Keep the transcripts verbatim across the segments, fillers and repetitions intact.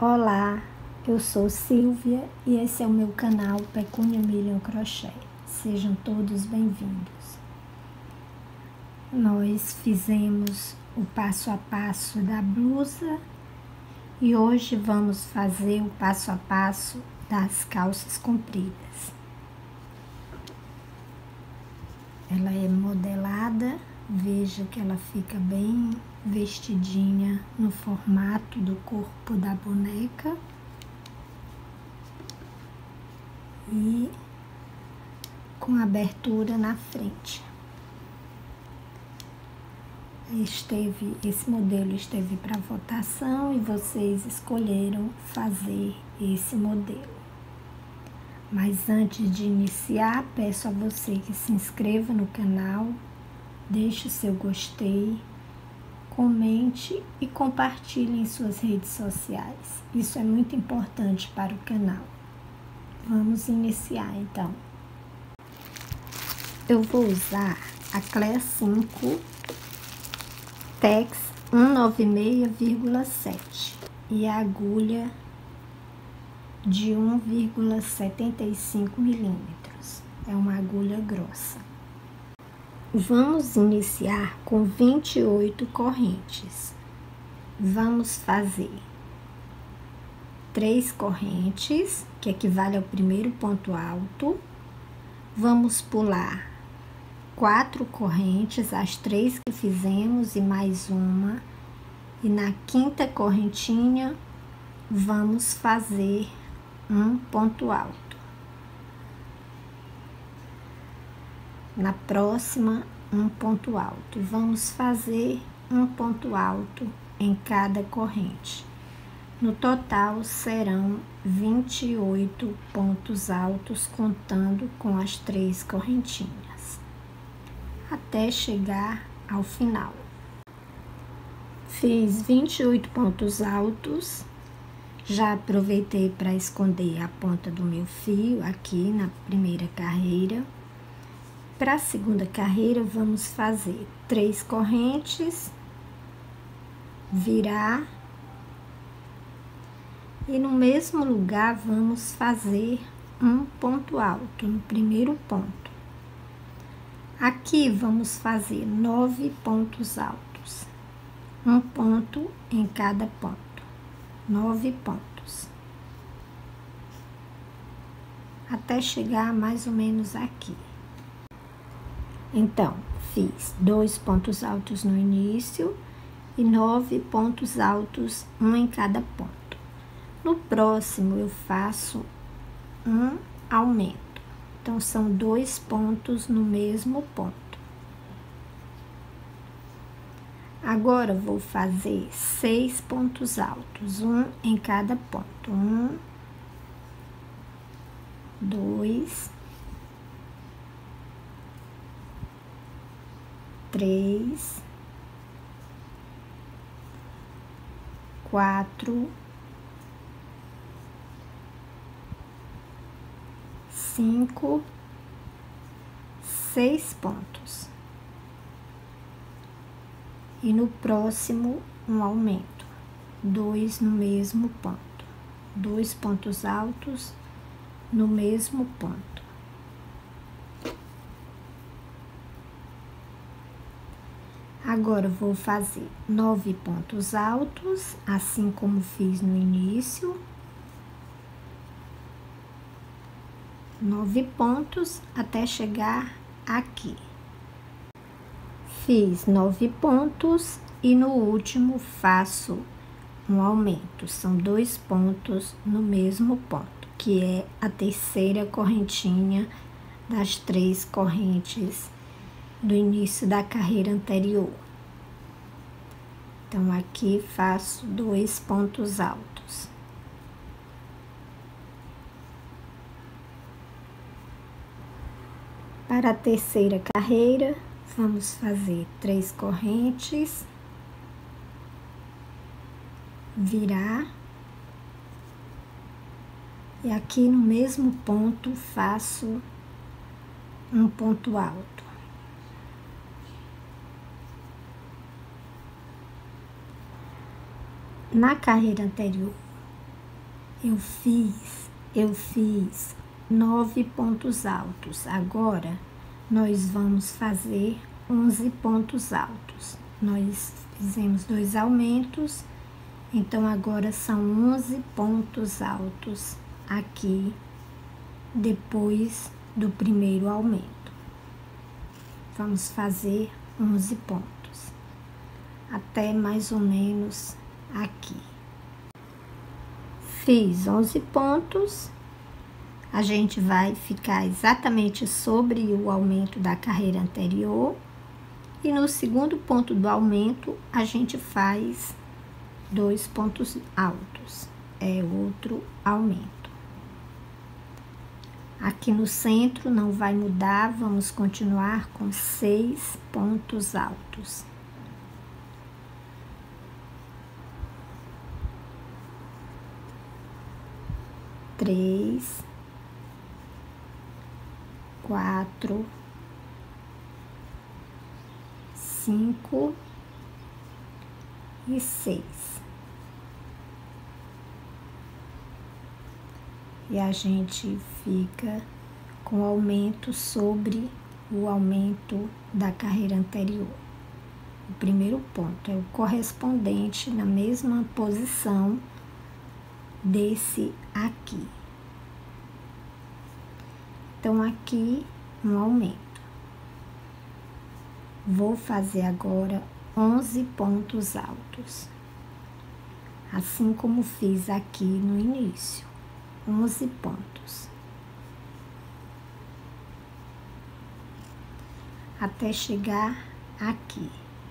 Olá, eu sou Silvia e esse é o meu canal Pecúnia Million Crochê. Sejam todos bem-vindos. Nós fizemos o passo a passo da blusa e hoje vamos fazer o passo a passo das calças compridas. Ela é modelada, veja que ela fica bem vestidinha no formato do corpo da boneca e com abertura na frente. Esteve, esse modelo esteve para votação e vocês escolheram fazer esse modelo. Mas antes de iniciar, peço a você que se inscreva no canal, deixe o seu gostei, comente e compartilhe em suas redes sociais. Isso é muito importante para o canal. Vamos iniciar então. Eu vou usar a Clea cinco Tex cento e noventa e seis vírgula sete e a agulha de um vírgula setenta e cinco milímetros. É uma agulha grossa. Vamos iniciar com vinte e oito correntes. Vamos fazer três correntes, que equivale ao primeiro ponto alto. Vamos pular quatro correntes, as três que fizemos e mais uma. E na quinta correntinha, vamos fazer um ponto alto. Na próxima, um ponto alto. Vamos fazer um ponto alto em cada corrente. No total, serão vinte e oito pontos altos, contando com as três correntinhas, até chegar ao final. Fiz vinte e oito pontos altos. Já aproveitei para esconder a ponta do meu fio aqui na primeira carreira. Para a segunda carreira, vamos fazer três correntes, virar, e no mesmo lugar vamos fazer um ponto alto no primeiro ponto. Aqui vamos fazer nove pontos altos, um ponto em cada ponto, nove pontos, até chegar mais ou menos aqui. Então, fiz dois pontos altos no início e nove pontos altos, um em cada ponto. No próximo, eu faço um aumento. Então, são dois pontos no mesmo ponto. Agora, vou fazer seis pontos altos, um em cada ponto. Um, dois, três, quatro, cinco, seis pontos. E no próximo, um aumento, dois no mesmo ponto, dois pontos altos no mesmo ponto. Agora, vou fazer nove pontos altos, assim como fiz no início. Nove pontos até chegar aqui. Fiz nove pontos e no último faço um aumento. São dois pontos no mesmo ponto, que é a terceira correntinha das três correntes do início da carreira anterior. Então, aqui faço dois pontos altos. Para a terceira carreira, vamos fazer três correntes, virar, e aqui no mesmo ponto faço um ponto alto. Na carreira anterior, eu fiz, eu fiz nove pontos altos. Agora, nós vamos fazer onze pontos altos. Nós fizemos dois aumentos, então agora são onze pontos altos aqui, depois do primeiro aumento. Vamos fazer onze pontos, até mais ou menos aqui. Fiz onze pontos, a gente vai ficar exatamente sobre o aumento da carreira anterior, e no segundo ponto do aumento, a gente faz dois pontos altos, é outro aumento. Aqui no centro não vai mudar, vamos continuar com seis pontos altos. Três, quatro, cinco e seis. E a gente fica com aumento sobre o aumento da carreira anterior. O primeiro ponto é o correspondente na mesma posição desse aqui. Então, aqui um aumento. Vou fazer agora onze pontos altos, assim como fiz aqui no início, onze pontos, até chegar aqui.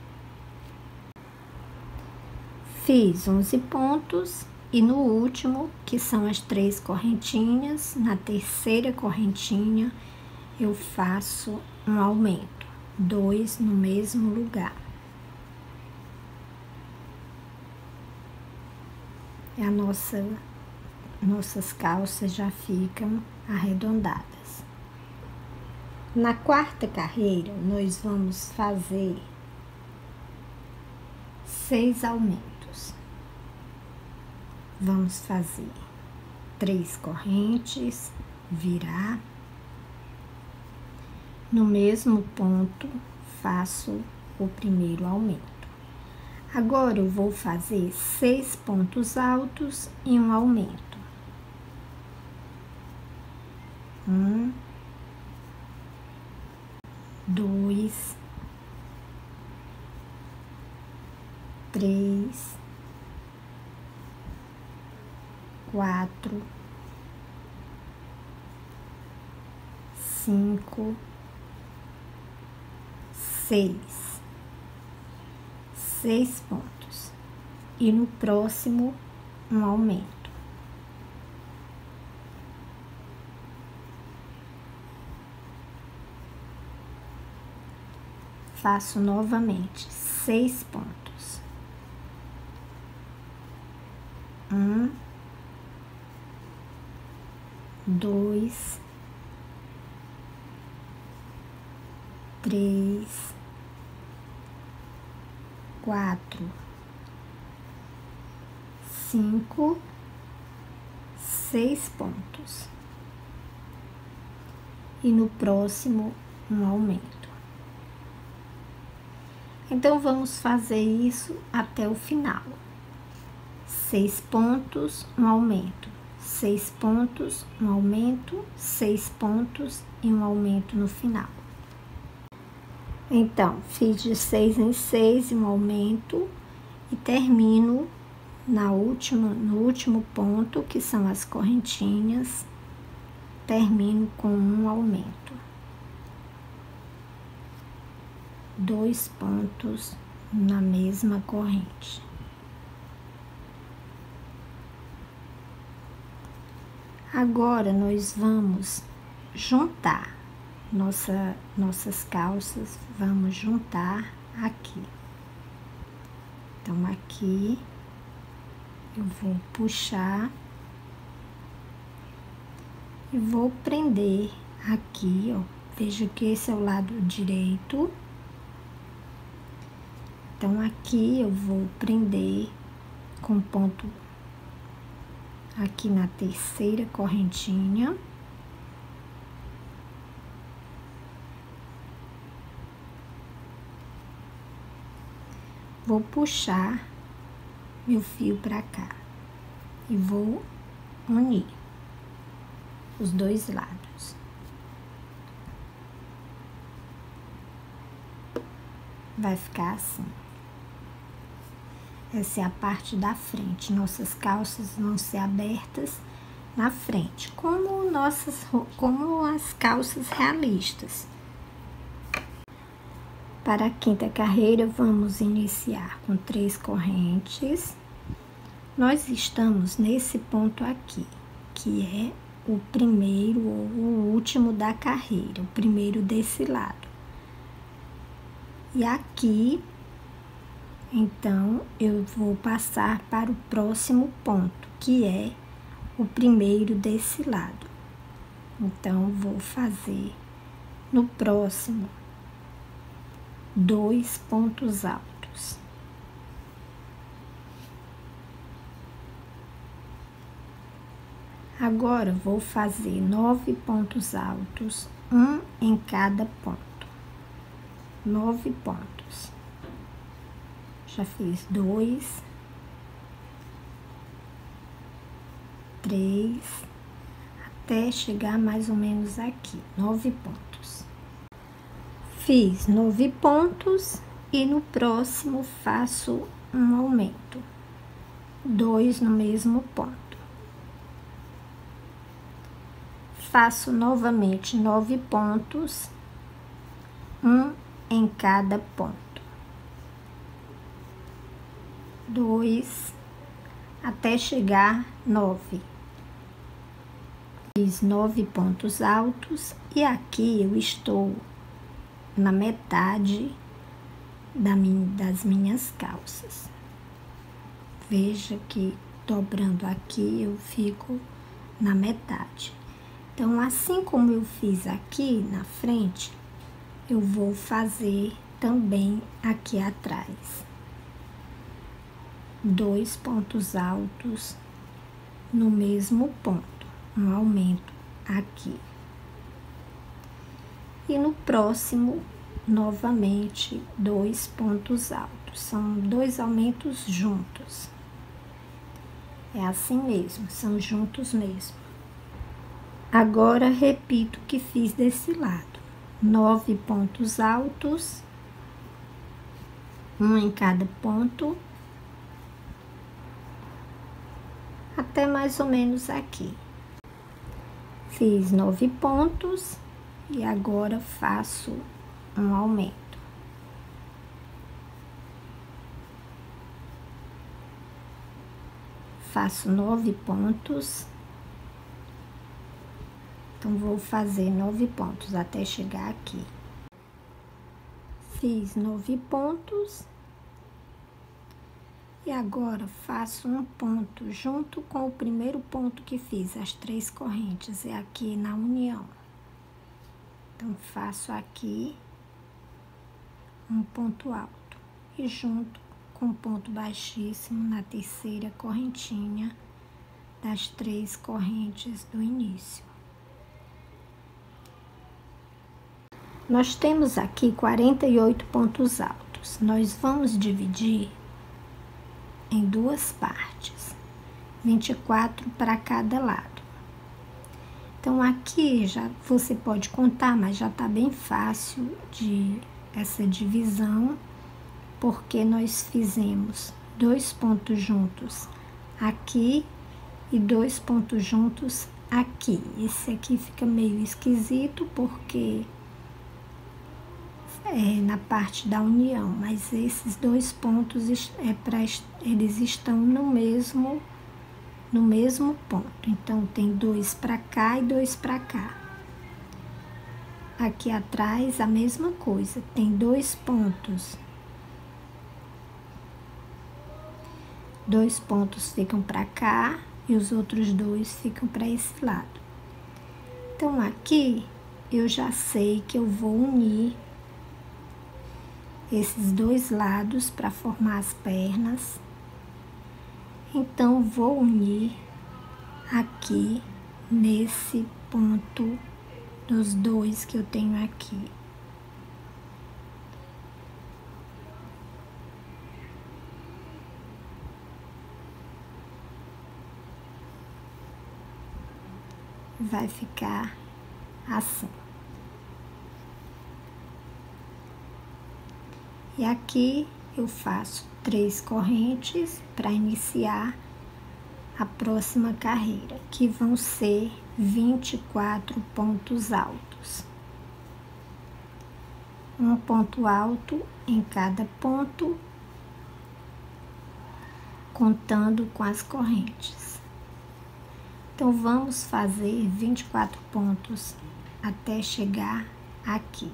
Fiz onze pontos. E no último, que são as três correntinhas, na terceira correntinha, eu faço um aumento, dois no mesmo lugar. E a nossa, nossas calças já ficam arredondadas. Na quarta carreira, nós vamos fazer seis aumentos. Vamos fazer três correntes, virar. No mesmo ponto, faço o primeiro aumento. Agora, eu vou fazer seis pontos altos e um aumento. Um, dois, três, quatro, cinco, seis, seis pontos, e no próximo um aumento. Faço novamente seis pontos. Um, dois, três, quatro, cinco, seis pontos, e no próximo um aumento. Então, vamos fazer isso até o final. Seis pontos, um aumento. Seis pontos, um aumento, seis pontos e um aumento no final. Então, fiz de seis em seis um aumento e termino na última, no último ponto, que são as correntinhas, termino com um aumento. Dois pontos na mesma corrente. Agora, nós vamos juntar nossa, nossas calças, vamos juntar aqui. Então, aqui, eu vou puxar e vou prender aqui, ó. Veja que esse é o lado direito. Então, aqui eu vou prender com ponto aqui na terceira correntinha. Vou puxar meu fio pra cá e vou unir os dois lados. Vai ficar assim. Essa é a parte da frente. Nossas calças vão ser abertas na frente, como nossas, como as calças realistas. Para a quinta carreira, vamos iniciar com três correntes. Nós estamos nesse ponto aqui, que é o primeiro ou o último da carreira, o primeiro desse lado. E aqui, então, eu vou passar para o próximo ponto, que é o primeiro desse lado. Então, vou fazer no próximo dois pontos altos. Agora, vou fazer nove pontos altos, um em cada ponto. Nove pontos. Já fiz dois, três, até chegar mais ou menos aqui, nove pontos. Fiz nove pontos e no próximo faço um aumento, dois no mesmo ponto. Faço novamente nove pontos, um em cada ponto. Dois, até chegar nove. Fiz nove pontos altos e aqui eu estou na metade da minha, das minhas calças. Veja que dobrando aqui eu fico na metade. Então, assim como eu fiz aqui na frente, eu vou fazer também aqui atrás. Dois pontos altos no mesmo ponto, um aumento aqui. E no próximo, novamente, dois pontos altos. São dois aumentos juntos. É assim mesmo, são juntos mesmo. Agora, repito o que fiz desse lado. Nove pontos altos, um em cada ponto, até mais ou menos aqui. Fiz nove pontos e agora faço um aumento. Faço nove pontos. Então, vou fazer nove pontos até chegar aqui. Fiz nove pontos. E agora, faço um ponto junto com o primeiro ponto que fiz, as três correntes, é aqui na união. Então, faço aqui um ponto alto e junto com um ponto baixíssimo na terceira correntinha das três correntes do início. Nós temos aqui quarenta e oito pontos altos. Nós vamos dividir em duas partes, vinte e quatro para cada lado. Então, aqui já você pode contar, mas já tá bem fácil de essa divisão, porque nós fizemos dois pontos juntos aqui e dois pontos juntos aqui. Esse aqui fica meio esquisito, porque é na parte da união, mas esses dois pontos é para eles estão no mesmo no mesmo ponto. Então, tem dois para cá e dois para cá. Aqui atrás a mesma coisa, tem dois pontos. Dois pontos ficam para cá e os outros dois ficam para esse lado. Então, aqui eu já sei que eu vou unir esses dois lados para formar as pernas. Então, vou unir aqui nesse ponto dos dois que eu tenho aqui. Vai ficar assim. E aqui eu faço três correntes para iniciar a próxima carreira, que vão ser vinte e quatro pontos altos. Um ponto alto em cada ponto, contando com as correntes. Então, vamos fazer vinte e quatro pontos até chegar aqui.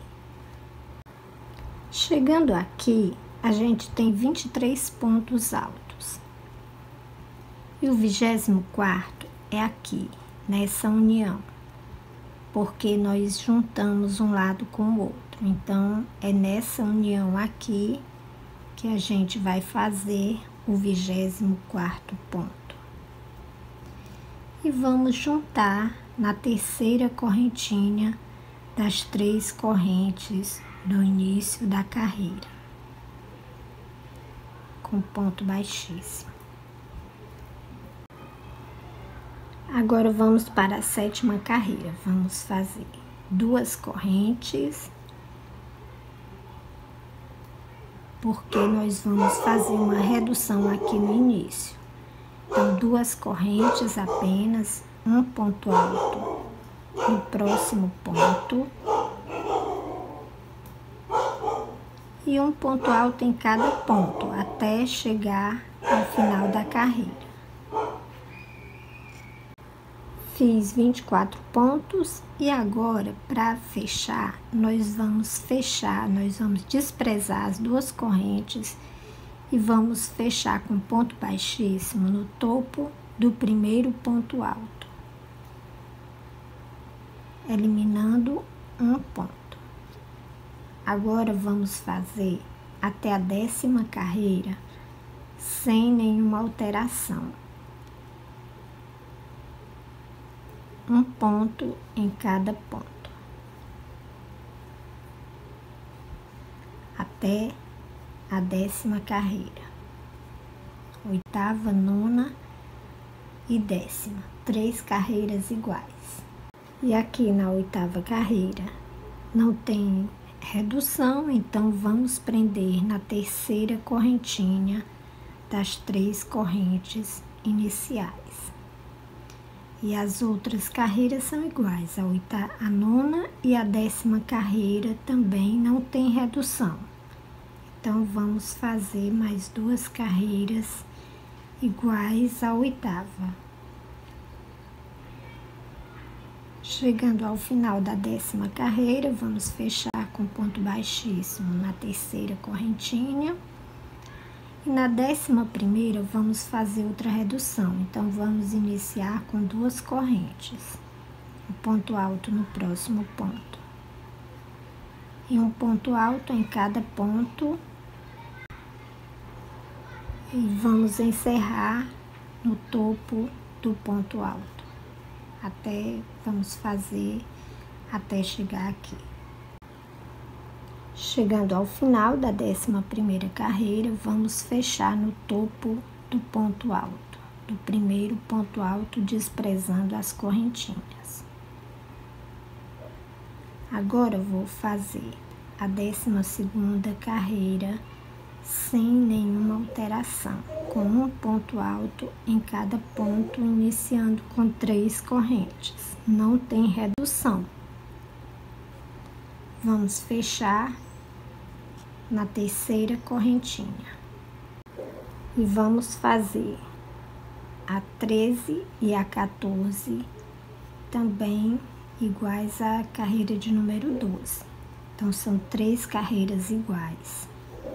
Chegando aqui, a gente tem vinte e três pontos altos. E o vigésimo quarto é aqui, nessa união, porque nós juntamos um lado com o outro. Então, é nessa união aqui que a gente vai fazer o vigésimo quarto ponto. E vamos juntar na terceira correntinha das três correntes do início da carreira, com ponto baixíssimo. Agora vamos para a sétima carreira. Vamos fazer duas correntes, porque nós vamos fazer uma redução aqui no início. Então, duas correntes apenas, um ponto alto no próximo ponto e um ponto alto em cada ponto, até chegar ao final da carreira. Fiz vinte e quatro pontos e agora, para fechar, nós vamos fechar, nós vamos desprezar as duas correntes e vamos fechar com ponto baixíssimo no topo do primeiro ponto alto, eliminando um ponto. Agora vamos fazer até a décima carreira sem nenhuma alteração. Um ponto em cada ponto, até a décima carreira, oitava, nona e décima, três carreiras iguais. E aqui na oitava carreira não tem redução, então vamos prender na terceira correntinha das três correntes iniciais. E as outras carreiras são iguais, a oitava, a nona e a décima carreira também não tem redução. Então, vamos fazer mais duas carreiras iguais à oitava. Chegando ao final da décima carreira, vamos fechar com ponto baixíssimo na terceira correntinha. E na décima primeira, vamos fazer outra redução. Então, vamos iniciar com duas correntes. Um ponto alto no próximo ponto. E um ponto alto em cada ponto. E vamos encerrar no topo do ponto alto. Até, vamos fazer até chegar aqui. Chegando ao final da décima primeira carreira, vamos fechar no topo do ponto alto, do primeiro ponto alto, desprezando as correntinhas. Agora, vou fazer a décima segunda carreira sem nenhuma alteração, com um ponto alto em cada ponto, iniciando com três correntes. Não tem redução. Vamos fechar na terceira correntinha e vamos fazer a treze e a quatorze também iguais à carreira de número doze. Então, são três carreiras iguais.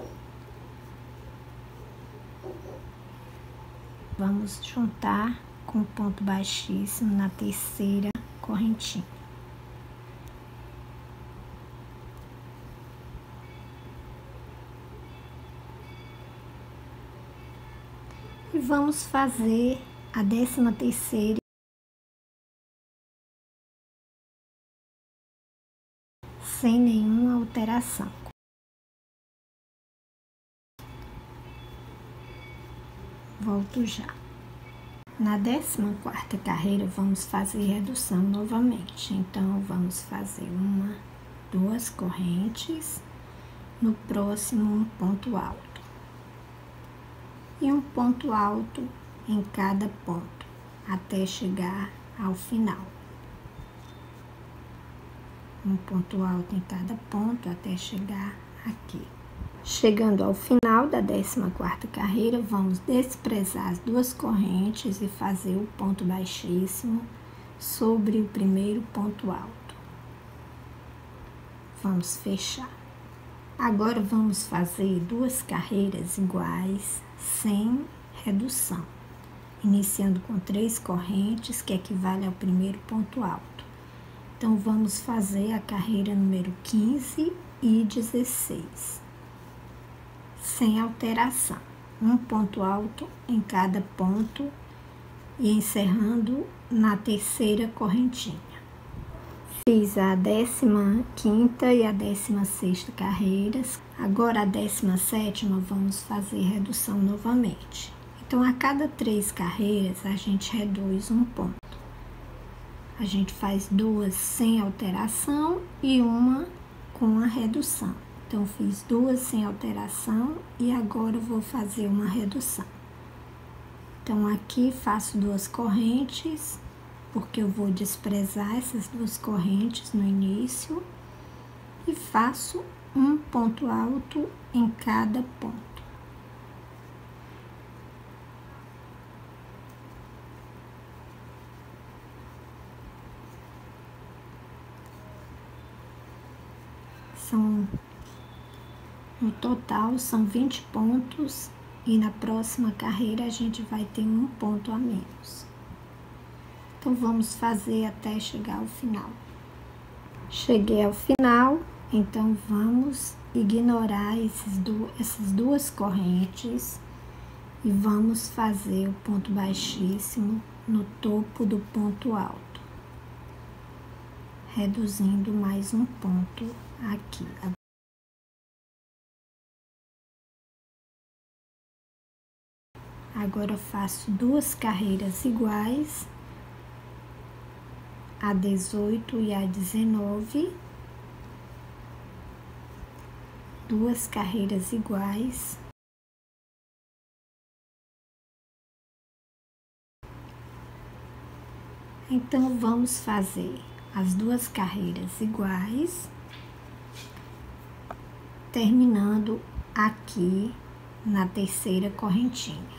Vamos juntar com ponto baixíssimo na terceira correntinha. E vamos fazer a décima terceira sem nenhuma alteração. Volto já. Na décima quarta carreira, vamos fazer redução novamente. Então, vamos fazer uma, duas correntes, no próximo um ponto alto. E um ponto alto em cada ponto, até chegar ao final. Um ponto alto em cada ponto, até chegar aqui. Chegando ao final da décima quarta carreira, vamos desprezar as duas correntes e fazer o ponto baixíssimo sobre o primeiro ponto alto. Vamos fechar. Agora, vamos fazer duas carreiras iguais, sem redução, iniciando com três correntes, que equivale ao primeiro ponto alto. Então, vamos fazer a carreira número quinze e dezesseis. Sem alteração, um ponto alto em cada ponto e encerrando na terceira correntinha. Fiz a décima quinta e a décima sexta carreiras, agora a décima sétima vamos fazer redução novamente. Então, a cada três carreiras, a gente reduz um ponto. A gente faz duas sem alteração e uma com a redução. Então, fiz duas sem alteração e agora vou fazer uma redução. Então, aqui faço duas correntes, porque eu vou desprezar essas duas correntes no início e faço um ponto alto em cada ponto. São No total, são vinte pontos e na próxima carreira a gente vai ter um ponto a menos. Então, vamos fazer até chegar ao final. Cheguei ao final, então vamos ignorar esses du essas duas correntes e vamos fazer o ponto baixíssimo no topo do ponto alto, reduzindo mais um ponto aqui. Agora, eu faço duas carreiras iguais, a dezoito e a dezenove, duas carreiras iguais, então vamos fazer as duas carreiras iguais, terminando aqui na terceira correntinha.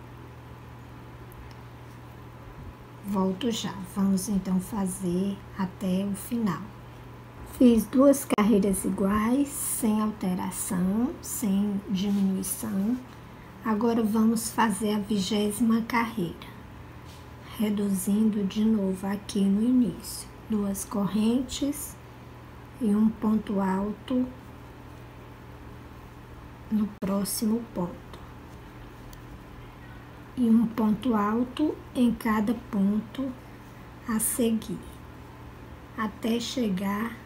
Volto já. Vamos então fazer até o final. Fiz duas carreiras iguais, sem alteração, sem diminuição. Agora, vamos fazer a vigésima carreira, reduzindo de novo aqui no início. Duas correntes e um ponto alto no próximo ponto. E um ponto alto em cada ponto a seguir, até chegar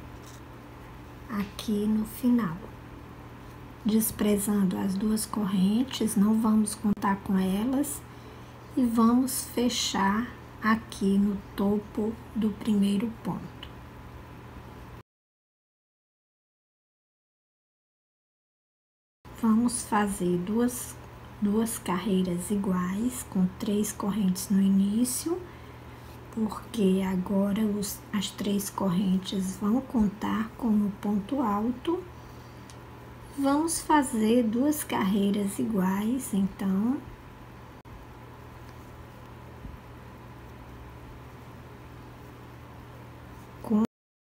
aqui no final. Desprezando as duas correntes, não vamos contar com elas e vamos fechar aqui no topo do primeiro ponto. Vamos fazer duas duas carreiras iguais, com três correntes no início, porque agora os, as três correntes vão contar como ponto alto. Vamos fazer duas carreiras iguais, então. Com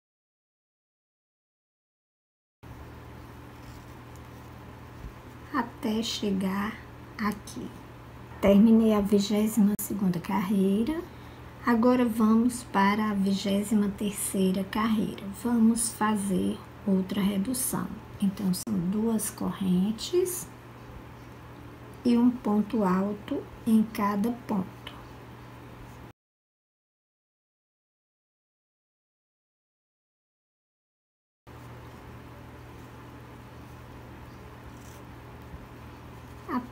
até chegar aqui. Terminei a vigésima segunda carreira. Agora vamos para a vigésima terceira carreira. Vamos fazer outra redução. Então, são duas correntes e um ponto alto em cada ponto.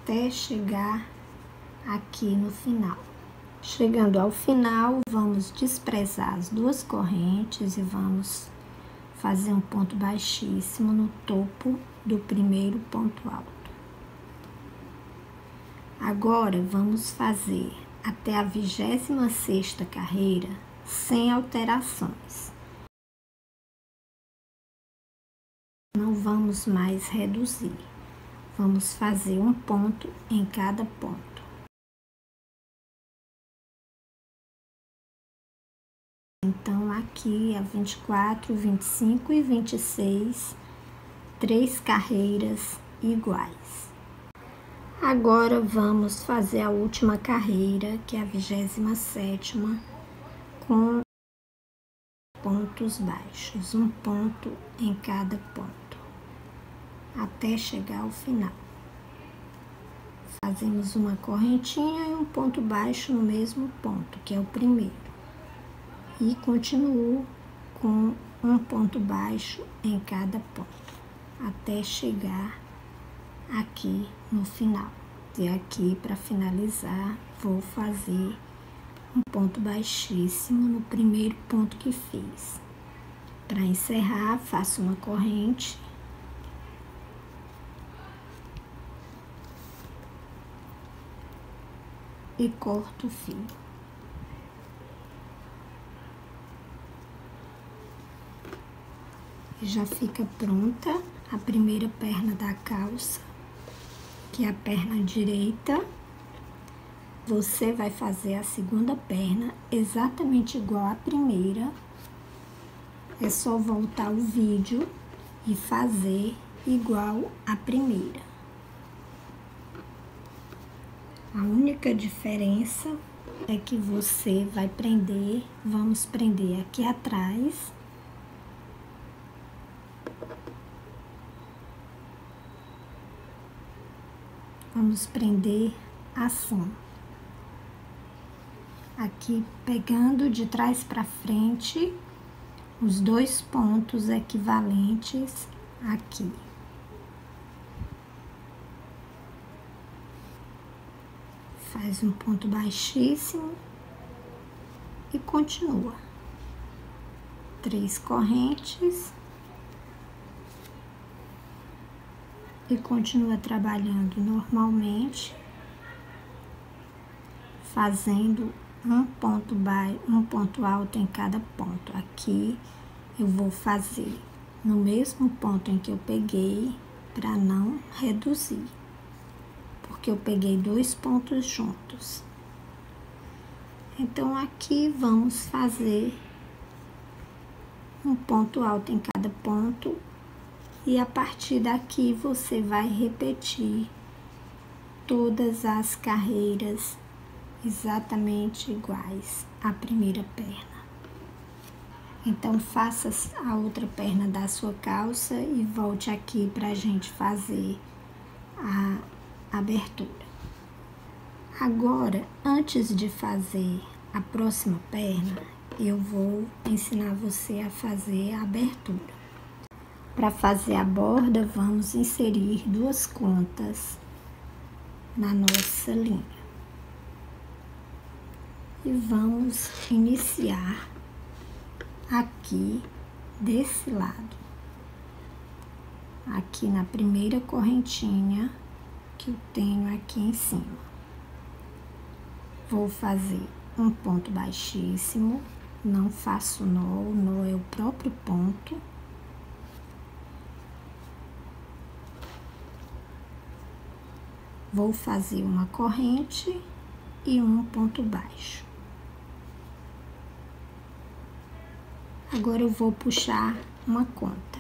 até chegar aqui no final. Chegando ao final, vamos desprezar as duas correntes e vamos fazer um ponto baixíssimo no topo do primeiro ponto alto. Agora, vamos fazer até a vigésima sexta carreira sem alterações. Não vamos mais reduzir. Vamos fazer um ponto em cada ponto. Então, aqui a vinte e quatro, vinte e cinco e vinte e seis, três carreiras iguais. Agora, vamos fazer a última carreira, que é a vigésima sétima, com pontos baixos, um ponto em cada ponto, até chegar ao final. Fazemos uma correntinha e um ponto baixo no mesmo ponto, que é o primeiro. E continuo com um ponto baixo em cada ponto, até chegar aqui no final. E aqui, para finalizar, vou fazer um ponto baixíssimo no primeiro ponto que fiz. Para encerrar, faço uma corrente e corto o fio. Já fica pronta a primeira perna da calça, que é a perna direita. Você vai fazer a segunda perna exatamente igual à primeira. É só voltar o vídeo e fazer igual à primeira. A única diferença é que você vai prender, vamos prender aqui atrás. Vamos prender assim. Aqui, pegando de trás para frente, os dois pontos equivalentes aqui. Faz um ponto baixíssimo e continua. Três correntes. E continua trabalhando normalmente, fazendo um ponto baixo, um ponto alto em cada ponto. Aqui eu vou fazer no mesmo ponto em que eu peguei, para não reduzir, porque eu peguei dois pontos juntos. Então, aqui vamos fazer um ponto alto em cada ponto. E a partir daqui você vai repetir todas as carreiras exatamente iguais à primeira perna. Então, faça a outra perna da sua calça e volte aqui para a gente fazer a abertura. Agora, antes de fazer a próxima perna, eu vou ensinar você a fazer a abertura. Para fazer a borda, vamos inserir duas contas na nossa linha. E vamos iniciar aqui desse lado. Aqui na primeira correntinha que eu tenho aqui em cima. Vou fazer um ponto baixíssimo, não faço nó, o nó é o próprio ponto. Vou fazer uma corrente e um ponto baixo. Agora eu vou puxar uma conta.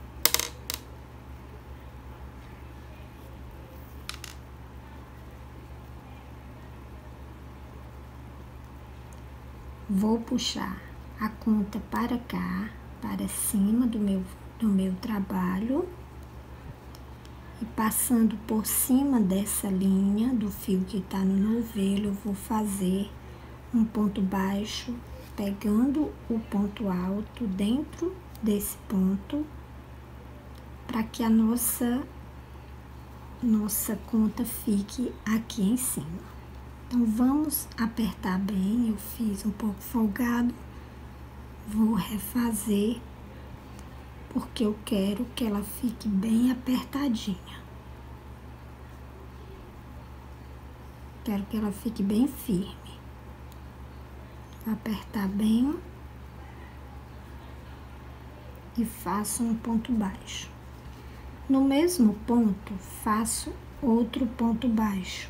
Vou puxar a conta para cá, para cima do meu, do meu trabalho. E passando por cima dessa linha do fio que tá no novelo, eu vou fazer um ponto baixo, pegando o ponto alto dentro desse ponto, para que a nossa nossa conta fique aqui em cima. Então, vamos apertar bem. Eu fiz um pouco folgado, vou refazer, porque eu quero que ela fique bem apertadinha. Quero que ela fique bem firme. Vou apertar bem e faço um ponto baixo. No mesmo ponto, faço outro ponto baixo.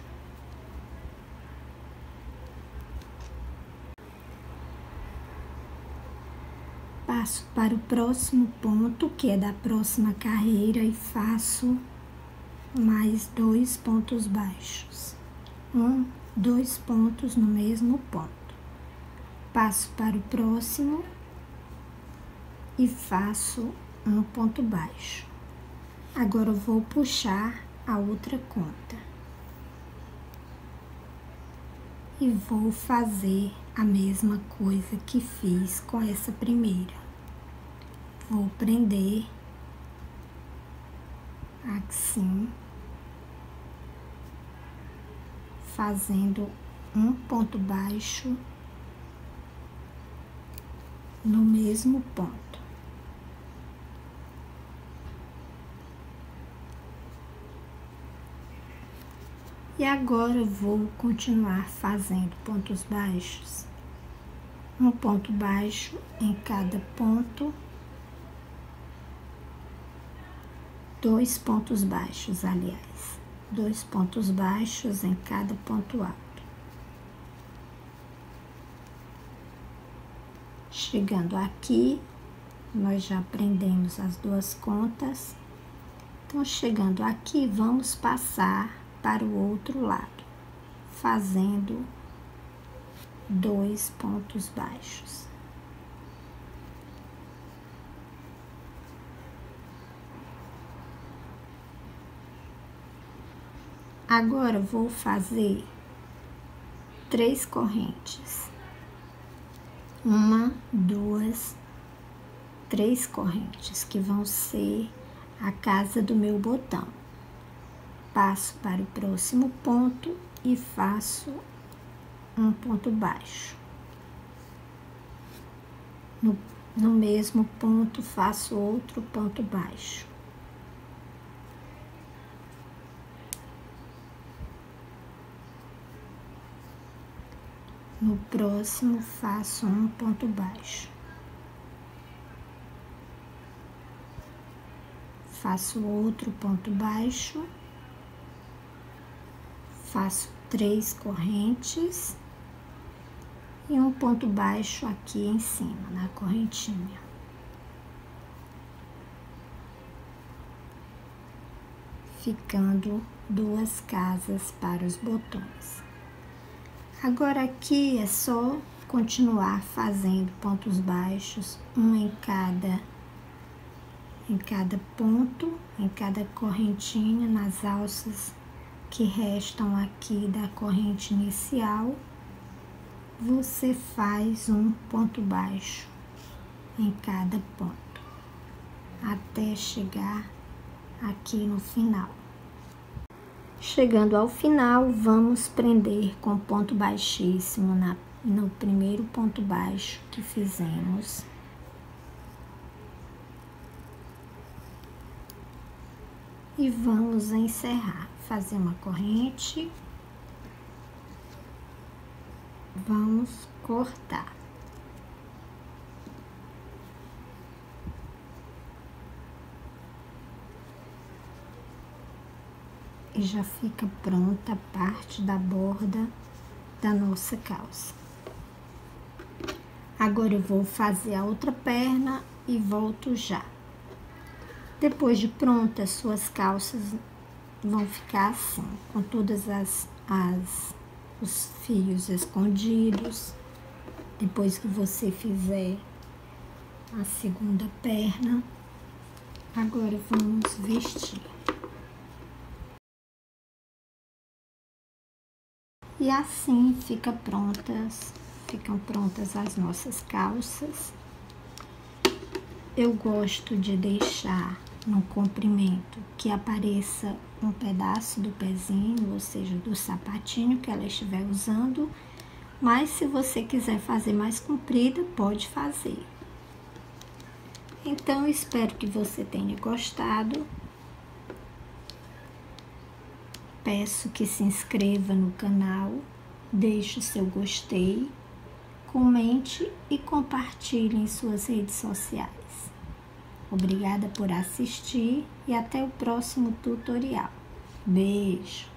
Passo para o próximo ponto, que é da próxima carreira, e faço mais dois pontos baixos. Um, dois pontos no mesmo ponto. Passo para o próximo e faço um ponto baixo. Agora eu vou puxar a outra conta e vou fazer a mesma coisa que fiz com essa primeira. Vou prender assim, fazendo um ponto baixo no mesmo ponto. E agora eu vou continuar fazendo pontos baixos, um ponto baixo em cada ponto, dois pontos baixos, aliás, dois pontos baixos em cada ponto alto. Chegando aqui, nós já prendemos as duas contas. Então, chegando aqui, vamos passar para o outro lado, fazendo dois pontos baixos. Agora vou fazer três correntes. Uma, duas, três correntes, que vão ser a casa do meu botão. Passo para o próximo ponto e faço um ponto baixo. No, no mesmo ponto, faço outro ponto baixo. No próximo, faço um ponto baixo. Faço outro ponto baixo. Faço três correntes e um ponto baixo aqui em cima, na correntinha. Ficando duas casas para os botões. Agora aqui é só continuar fazendo pontos baixos, um em cada, em cada ponto, em cada correntinha, nas alças que restam aqui da corrente inicial. Você faz um ponto baixo em cada ponto, até chegar aqui no final. Chegando ao final, vamos prender com ponto baixíssimo na, no primeiro ponto baixo que fizemos. E vamos encerrar, fazer uma corrente. Vamos cortar. E já fica pronta a parte da borda da nossa calça. Agora eu vou fazer a outra perna e volto já. Depois de pronta, suas calças vão ficar assim, com todas as, as os fios escondidos. Depois que você fizer a segunda perna, agora vamos vestir. E assim fica prontas, ficam prontas as nossas calças. Eu gosto de deixar no comprimento que apareça um pedaço do pezinho, ou seja, do sapatinho que ela estiver usando, mas se você quiser fazer mais comprida, pode fazer. Então, espero que você tenha gostado. Peço que se inscreva no canal, deixe o seu gostei, comente e compartilhe em suas redes sociais. Obrigada por assistir e até o próximo tutorial. Beijo!